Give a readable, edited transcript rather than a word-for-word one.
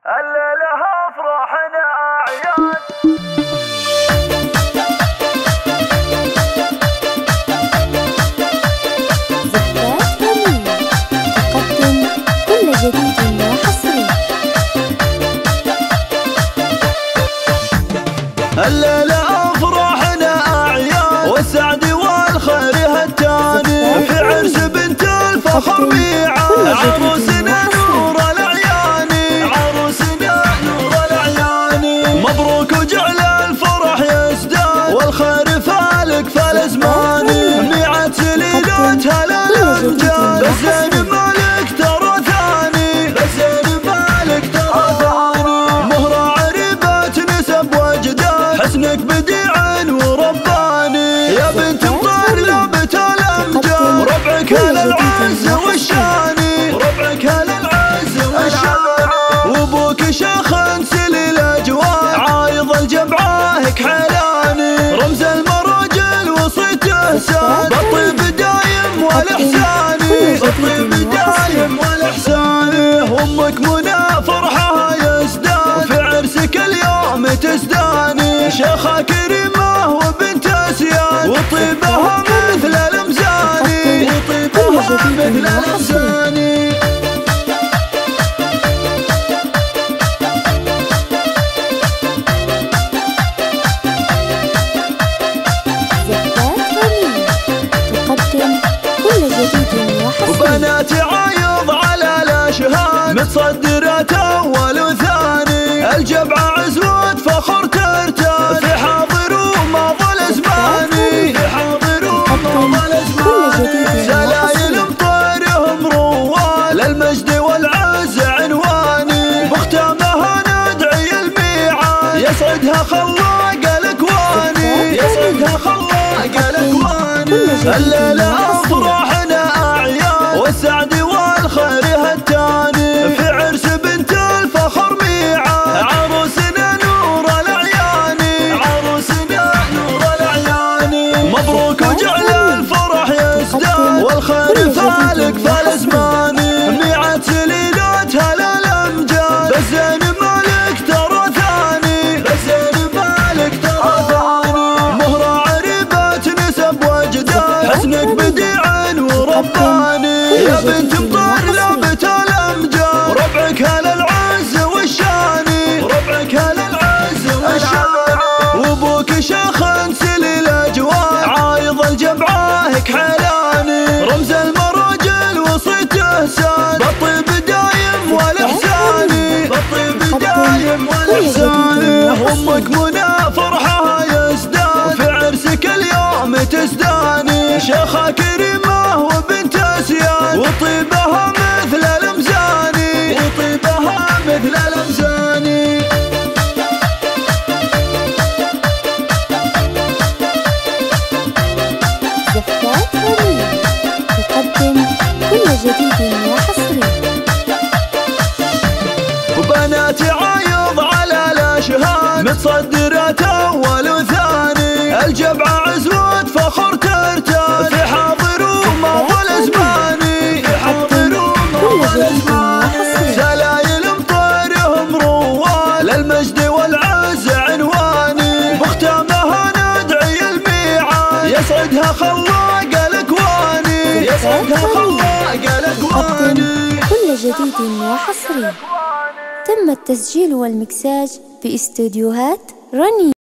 الليلة أفراحنا أعياد. زفات رنين تقدم كل جديد وحصري. الليلة أفراحنا أعياد والسعد والخير هتاني في عرس بنت الفخر ميعاد. عروسنا نور الأعياني، عروسنا نور الأعياني، مبروك وجعل الفرح يزداد والخير فالك فالأزمان. ميعاد سليلتها للأمجاد، الزين مالك ترى ثاني، الزين مالك ترى ثاني. مهرة عريبة نسب وجدان، حسنك بديع ورباني. يا بنت مطير لابت الأمجاد، ربعك للعز والشاني، ربعك للعز والشاني. وابوك شيخ سليل أجواد، عايض الجمعة حيراني. رمز المراجل وصيته ساد، بالطيب دايم والإحساني، بالطيب دايم والإحساني. أمك منى فرحها يزداد، في عرسك اليوم تزداني. شيخة كريمة وبنت أسياد، وطيبها مثل الأمزاني، وطيبها مثل الأمزاني. وبنات عايض على الأشهاد، متصدرة أول وثاني. الجبعة عزوة فخر ترتاد، في حاضر وماضى الأزماني، في حاضر وماضى الأزماني. سلايل مطيرهم روال، المجد والعز عنواني. بختامها ندعي الميعاد، يسعدها خلاق الأكواني، يسعدها خلاق الأكواني. الليلة أفراحنا أعياد والسعد والخير هتاني، في عرس بنت الفخر ميعاد. عروسنا نور الأعياني، عروسنا نور الأعياني، مبروك وجعل الفرح يزداد والخير فالك فالأزمان. ميعاد سليلتها للأمجاد، الزين مالك ترى ثاني، الزين مالك ترى ثاني. مهرة عريبة نسب وجدان، حسنك بديع ورباني. يا بنت مطير لابت الأمجاد، ربعك للعز والشاني، ربعك للعز والشاني. وابوك شيخ سليل أجواد، عايض الجمعة حيراني. رمز المراجل وصيته ساد، بالطيب دايم والإحساني، بالطيب دايم والإحساني. أمك منى فرحها يزداد، في عرسك اليوم تزداني. شيخة كريمة وبنت أسياد، وطيبها مثل الأمزاني، وطيبها مثل الأمزاني. زفات رنين تقدم كل جديد وحصري. وبنات عايض على الأشهاد، متصدرة أول وثاني. الجبعة عزوة فخر ترتاد، في حاضر وماضى الأزماني، في حاضر وماضى الأزماني. سلايل مطيرهم روال، المجد والعز عنواني. بختامها ندعي الميعاد، يسعدها خلاق الأكواني، يسعدها خلاق الأكواني. كل جديد وحصري. تم التسجيل والمكساج في استوديوهات رنين.